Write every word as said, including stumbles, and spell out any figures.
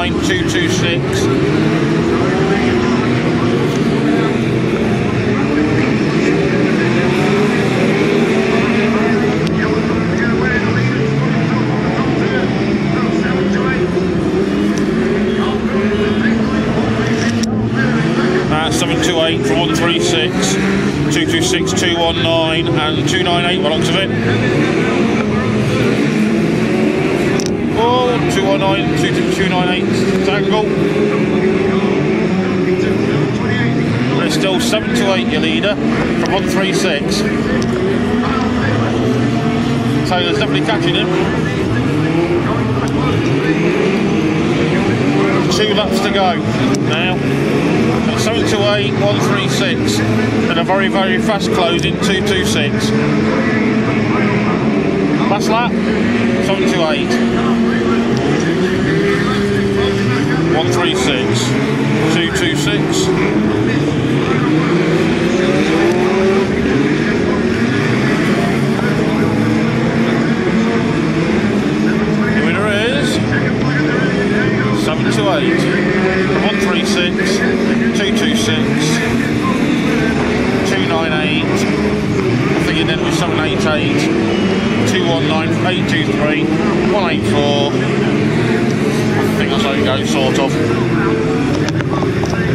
nine, two two six. seven two eight from one three six, two two six, two one nine and two nine eight by the looks of it. Oh, two one nine, two two nine eight tangle. But it's still seven two eight your leader from one three six. Taylor's definitely catching him. Two laps to go now. seven two eight, one three six, and a very, very fast closing two two six. Last lap, seven two eight, one three six, two two six. The winner is seven two eight, one three six, two two six, two nine eight, I think it ended with seven eight eight, two one nine, eight two three, one eight four. I think that's how it goes, sort of.